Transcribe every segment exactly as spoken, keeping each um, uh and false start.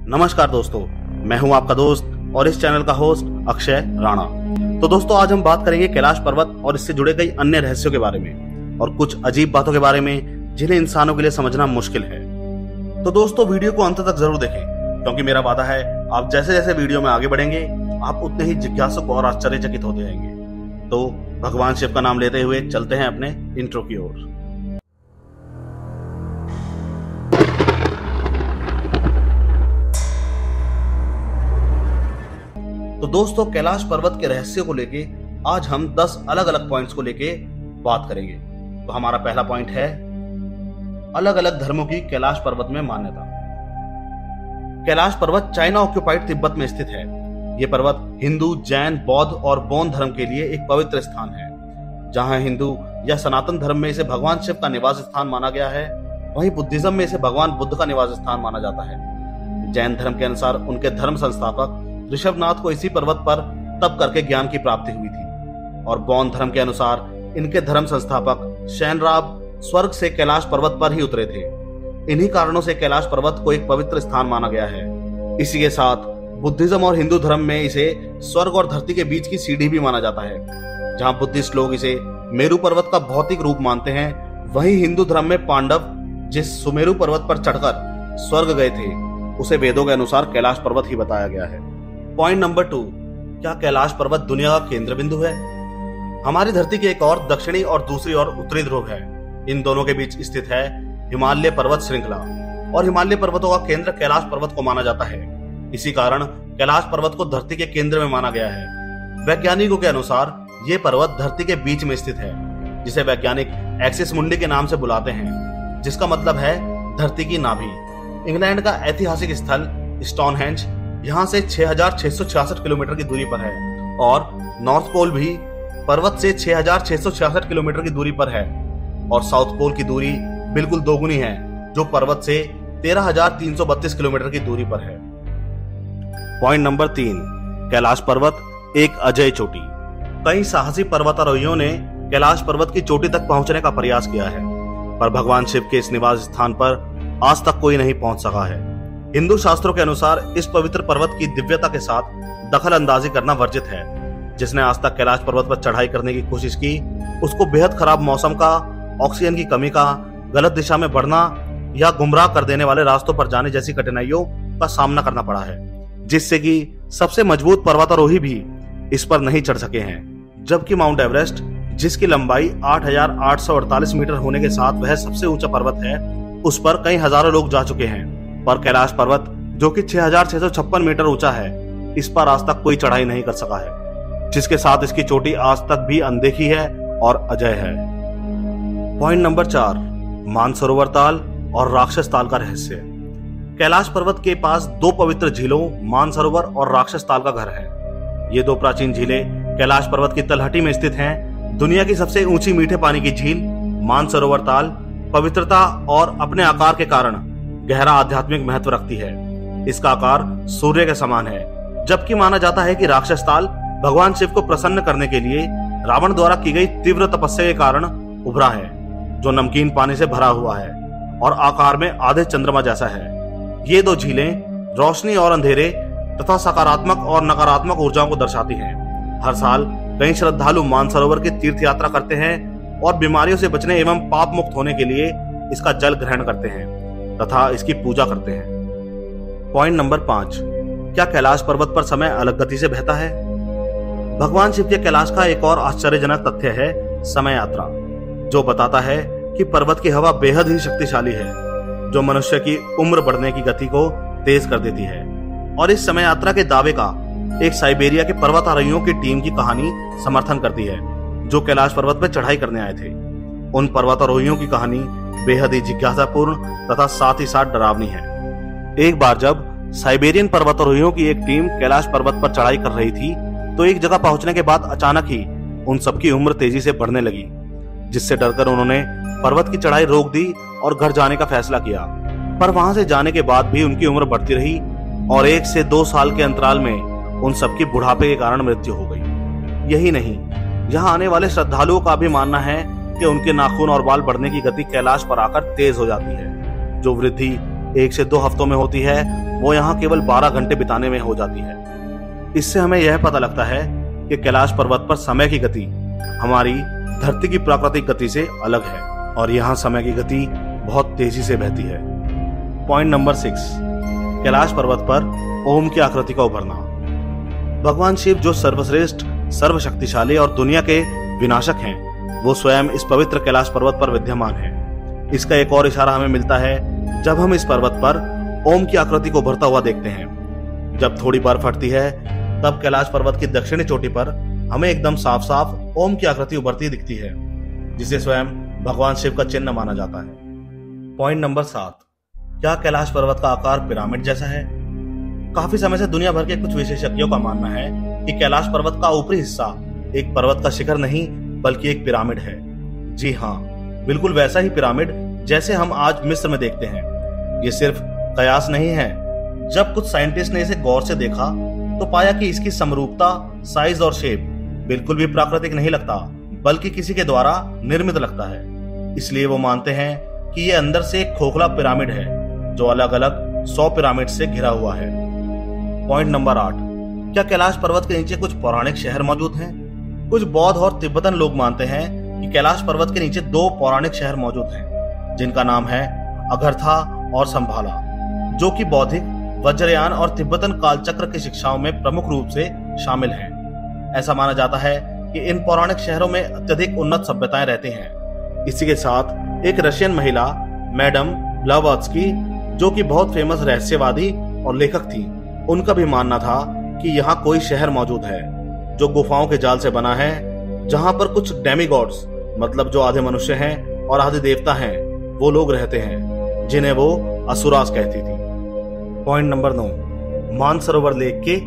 नमस्कार दोस्तों, मैं हूं आपका दोस्त और इस चैनल का होस्ट अक्षय राणा। तो दोस्तों, आज हम बात करेंगे कैलाश पर्वत और इससे जुड़े कई अन्य रहस्यों के बारे में और कुछ अजीब बातों के बारे में जिन्हें इंसानों के लिए समझना मुश्किल है। तो दोस्तों, वीडियो को अंत तक जरूर देखें, क्योंकि मेरा वादा है आप जैसे जैसे वीडियो में आगे बढ़ेंगे आप उतने ही जिज्ञासुक और आश्चर्यचकित होते रहेंगे। तो भगवान शिव का नाम लेते हुए चलते हैं अपने इंट्रो की ओर। तो दोस्तों, कैलाश पर्वत के रहस्यों को लेके आज हम दस अलग अलग पॉइंट्स को लेके बात करेंगे। तो हमारा पहला पॉइंट है अलग अलग धर्मों की कैलाश पर्वत में मान्यता। कैलाश पर्वत चाइना ऑक्युपाइड तिब्बत में स्थित है। यह पर्वत हिंदू, जैन, बौद्ध और बौन धर्म के लिए एक पवित्र स्थान है। जहां हिंदू या सनातन धर्म में इसे भगवान शिव का निवास स्थान माना गया है, वहीं बुद्धिज्म में इसे भगवान बुद्ध का निवास स्थान माना जाता है। जैन धर्म के अनुसार उनके धर्म संस्थापक ऋषभनाथ को इसी पर्वत पर तप करके ज्ञान की प्राप्ति हुई थी, और बौन धर्म के अनुसार इनके धर्म संस्थापक शैनराब स्वर्ग से कैलाश पर्वत पर ही उतरे थे। इन्हीं कारणों से कैलाश पर्वत को एक पवित्र स्थान माना गया है। इसी के साथ बुद्धिज्म और हिंदू धर्म में इसे स्वर्ग और धरती के बीच की सीढ़ी भी माना जाता है। जहां बुद्धिस्ट लोग इसे मेरु पर्वत का भौतिक रूप मानते हैं, वहीं हिंदू धर्म में पांडव जिस सुमेरु पर्वत पर चढ़कर स्वर्ग गए थे, उसे वेदों के अनुसार कैलाश पर्वत ही बताया गया है। पॉइंट नंबर टू, क्या कैलाश पर्वत दुनिया का केंद्र बिंदु है? हमारी धरती के एक और दक्षिणी और दूसरी ओर उत्तरी ध्रुव है। इन दोनों के बीच स्थित है हिमालय पर्वत श्रृंखला, और हिमालय पर्वतों का केंद्र कैलाश पर्वत को माना जाता है। इसी कारण कैलाश पर्वत को धरती के केंद्र में माना गया है। वैज्ञानिकों के अनुसार यह पर्वत धरती के बीच में स्थित है, जिसे वैज्ञानिक एक्सिस मुंडी के नाम से बुलाते हैं, जिसका मतलब है धरती की नाभि। इंग्लैंड का ऐतिहासिक स्थल स्टोनहेंज यहाँ से छह हजार छह सौ छियासठ किलोमीटर की दूरी पर है, और नॉर्थ पोल भी पर्वत से छह हजार छह सौ छियासठ किलोमीटर की दूरी पर है, और साउथ पोल की दूरी बिल्कुल दोगुनी है, जो पर्वत से तेरह हजार तीन सौ बत्तीस किलोमीटर की दूरी पर है। पॉइंट नंबर तीन, कैलाश पर्वत एक अजय चोटी। कई साहसी पर्वतारोहियों ने कैलाश पर्वत की चोटी तक पहुंचने का प्रयास किया है, पर भगवान शिव के इस निवास स्थान पर आज तक कोई नहीं पहुंच सका है। हिंदू शास्त्रों के अनुसार इस पवित्र पर्वत की दिव्यता के साथ दखल अंदाजी करना वर्जित है। जिसने आज तक कैलाश पर्वत पर चढ़ाई करने की कोशिश की, उसको बेहद खराब मौसम का, ऑक्सीजन की कमी का, गलत दिशा में बढ़ना या गुमराह कर देने वाले रास्तों पर जाने जैसी कठिनाइयों का सामना करना पड़ा है, जिससे कि सबसे मजबूत पर्वतारोही भी इस पर नहीं चढ़ सके हैं। जबकि माउंट एवरेस्ट, जिसकी लंबाई आठ हजार आठ सौ अड़तालीस मीटर होने के साथ वह सबसे ऊंचा पर्वत है, उस पर कई हजारों लोग जा चुके हैं, पर कैलाश पर्वत, जो कि छह हजार छह सौ छप्पन मीटर ऊंचा है, इस पर आज तक कोई चढ़ाई नहीं कर सका है, जिसके साथ इसकी चोटी आज तक भी अनदेखी है और अजय है। पॉइंट नंबर चार, मानसरोवर ताल और राक्षस ताल का रहस्य। कैलाश पर्वत के पास दो पवित्र झीलों मानसरोवर और राक्षस ताल का घर है। ये दो प्राचीन झीलें कैलाश पर्वत की तलहटी में स्थित हैं। दुनिया की सबसे ऊंची मीठे पानी की झील मानसरोवर ताल पवित्रता और अपने आकार के कारण गहरा आध्यात्मिक महत्व रखती है। इसका आकार सूर्य के समान है, जबकि माना जाता है कि राक्षस ताल भगवान शिव को प्रसन्न करने के लिए रावण द्वारा की गई तीव्र तपस्या के कारण उभरा है, जो नमकीन पानी से भरा हुआ है और आकार में आधे चंद्रमा जैसा है। ये दो झीलें रोशनी और अंधेरे तथा सकारात्मक और नकारात्मक ऊर्जाओं को दर्शाती हैं। हर साल कई श्रद्धालु मानसरोवर की तीर्थ यात्रा करते हैं और बीमारियों से बचने एवं पाप मुक्त होने के लिए इसका जल ग्रहण करते हैं तथा इसकी पूजा करते हैं। पॉइंट नंबर पांच, क्या कैलाश पर्वत पर समय अलग गति से बहता है? भगवान शिव के कैलाश का एक और आश्चर्यजनक तथ्य है समय यात्रा, जो बताता है कि पर्वत की हवा बेहद ही शक्तिशाली है, जो मनुष्य की उम्र बढ़ने की गति को तेज कर देती है। और इस समय यात्रा के दावे का एक साइबेरिया के पर्वतारोहियों की टीम की कहानी समर्थन करती है, जो कैलाश पर्वत पर चढ़ाई करने आए थे। उन पर्वतारोहियों की कहानी बेहद ही जिज्ञासापूर्ण तथा साथ ही साथ डरावनी है। एक बार जब साइबेरियन पर्वतारोहियों की एक टीम कैलाश पर्वत पर चढ़ाई कर रही थी, तो एक जगह पहुंचने के बाद अचानक ही उन सबकी उम्र तेजी से बढ़ने लगी, जिससे डरकर उन्होंने पर्वत की चढ़ाई रोक दी और घर जाने का फैसला किया। पर वहां से जाने के बाद भी उनकी उम्र बढ़ती रही और एक से दो साल के अंतराल में उन सबकी बुढ़ापे के कारण मृत्यु हो गई। यही नहीं, यहाँ आने वाले श्रद्धालुओं का भी मानना है कि उनके नाखून और बाल बढ़ने की गति कैलाश पर आकर तेज हो जाती है, जो वृद्धि एक से दो हफ्तों में होती है वो यहाँ केवल बारह घंटे बिताने में हो जाती है। इससे हमें यह पता लगता है कि कैलाश पर्वत पर समय की गति हमारी धरती की प्राकृतिक गति से अलग है और यहाँ समय की गति बहुत तेजी से बहती है। पॉइंट नंबर सिक्स, कैलाश पर्वत पर ओम की आकृति का उभरना। भगवान शिव जो सर्वश्रेष्ठ, सर्वशक्तिशाली और दुनिया के विनाशक हैं, वो स्वयं इस पवित्र कैलाश पर्वत पर विद्यमान है। इसका एक और इशारा हमें मिलता है जब हम इस पर्वत पर ओम की आकृति को उभरता हुआ देखते हैं। जब थोड़ी बर्फ हटती है तब कैलाश पर्वत की दक्षिणी चोटी पर हमें एकदम साफ साफ ओम की आकृति उभरती दिखती है, जिसे स्वयं भगवान शिव का चिन्ह माना जाता है। पॉइंट नंबर सात, क्या कैलाश पर्वत का आकार पिरामिड जैसा है? काफी समय से दुनिया भर के कुछ विशेषज्ञों का मानना है कि कैलाश पर्वत का ऊपरी हिस्सा एक पर्वत का शिखर नहीं बल्कि एक पिरामिड है। जी हाँ, बिल्कुल वैसा ही पिरामिड जैसे हम आज मिस्र में देखते हैं। ये सिर्फ कयास नहीं है। जब कुछ साइंटिस्ट ने इसे गौर से देखा तो पाया कि इसकी समरूपता, साइज और शेप बिल्कुल भी प्राकृतिक नहीं लगता बल्कि किसी के द्वारा निर्मित लगता है। इसलिए वो मानते हैं कि ये अंदर से एक खोखला पिरामिड है जो अलग अलग सौ पिरामिड से घिरा हुआ है। पॉइंट नंबर आठ, क्या कैलाश पर्वत के नीचे कुछ पौराणिक शहर मौजूद हैं? कुछ बौद्ध और तिब्बतन लोग मानते हैं कि कैलाश पर्वत के नीचे दो पौराणिक शहर मौजूद हैं, जिनका नाम है अगरथा और संभाला, जो कि बौद्धिक, वज्रयान और तिब्बतन कालचक्र की शिक्षाओं में प्रमुख रूप से शामिल हैं। ऐसा माना जाता है कि इन पौराणिक शहरों में अत्यधिक उन्नत सभ्यताएं रहती हैं। इसी के साथ एक रशियन महिला मैडम ब्लावत्स्की, जो कि बहुत फेमस रहस्यवादी और लेखक थी, उनका भी मानना था कि यहाँ कोई शहर मौजूद है जो गुफाओं के जाल से बना है, जहां पर कुछ डेमीगॉड्स, मतलब जो आधे मनुष्य हैं और आधे देवता हैं, वो लोग रहते हैं, जिन्हें वो असुरास कहती थी। पॉइंट नंबर नौ, मानसरोवर लेक के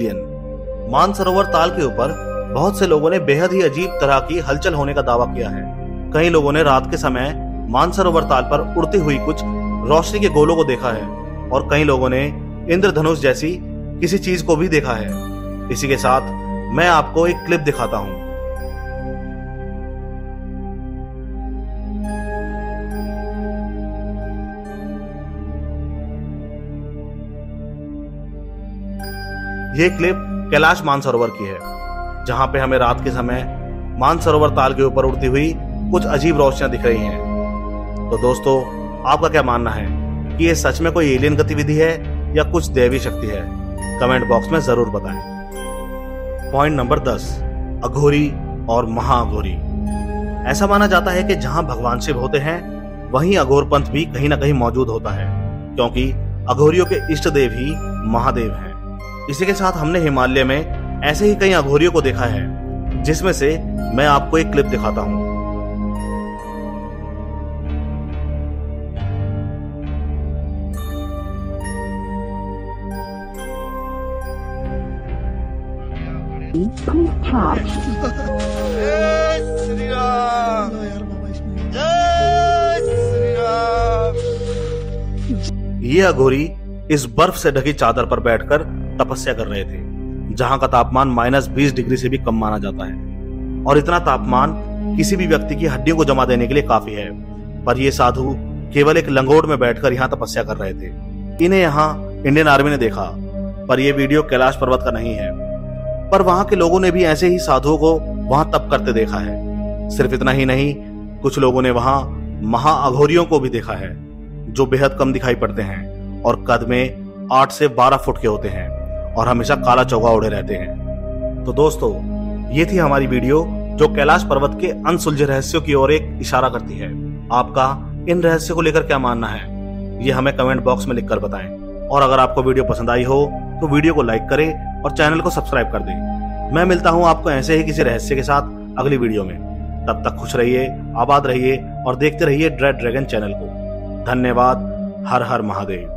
एलियन। मानसरोवर ताल के ऊपर बहुत से लोगों ने बेहद ही अजीब तरह की हलचल होने का दावा किया है। कई लोगों ने रात के समय मानसरोवर ताल पर उड़ती हुई कुछ रोशनी के गोलों को देखा है और कई लोगों ने इंद्रधनुष जैसी किसी चीज को भी देखा है। इसी के साथ मैं आपको एक क्लिप दिखाता हूं। यह क्लिप कैलाश मानसरोवर की है, जहां पे हमें रात के समय मानसरोवर ताल के ऊपर उड़ती हुई कुछ अजीब रोशनियां दिख रही हैं। तो दोस्तों, आपका क्या मानना है कि ये सच में कोई एलियन गतिविधि है या कुछ दैवी शक्ति है? कमेंट बॉक्स में जरूर बताएं। पॉइंट नंबर दस, अघोरी और महाअघोरी। ऐसा माना जाता है कि जहां भगवान शिव होते हैं वहीं अघोर पंथ भी कहीं ना कहीं मौजूद होता है, क्योंकि अघोरियों के इष्ट देव ही महादेव हैं। इसी के साथ हमने हिमालय में ऐसे ही कई अघोरियों को देखा है, जिसमें से मैं आपको एक क्लिप दिखाता हूं। ये अघोरी इस बर्फ से ढकी चादर पर बैठकर तपस्या कर रहे थे, जहां का तापमान माइनस बीस डिग्री से भी कम माना जाता है। और इतना तापमान किसी भी व्यक्ति की हड्डियों को जमा देने के लिए काफी है। पर ये साधु केवल एक लंगोट में बैठकर यहाँ तपस्या कर रहे थे। इन्हें यहाँ इंडियन आर्मी ने देखा, पर यह वीडियो कैलाश पर्वत का नहीं है। पर वहां के लोगों ने भी ऐसे ही साधुओं को वहां तप करते देखा है। सिर्फ इतना ही नहीं, कुछ लोगों ने वहां महाअघोरियों को भी देखा है, जो बेहद कम दिखाई पड़ते हैं और कद में आठ से बारह फुट के होते हैं और हमेशा काला चौगा ओढ़े रहते हैं। तो दोस्तों, ये थी हमारी वीडियो जो कैलाश पर्वत के अनसुलझे रहस्यों की ओर एक इशारा करती है। आपका इन रहस्यों को लेकर क्या मानना है, ये हमें कमेंट बॉक्स में लिखकर बताएं। और अगर आपको वीडियो पसंद आई हो तो वीडियो को लाइक करें और चैनल को सब्सक्राइब कर दें। मैं मिलता हूं आपको ऐसे ही किसी रहस्य के साथ अगली वीडियो में। तब तक खुश रहिए, आबाद रहिए और देखते रहिए ड्रेड ड्रैगन चैनल को। धन्यवाद। हर हर महादेव।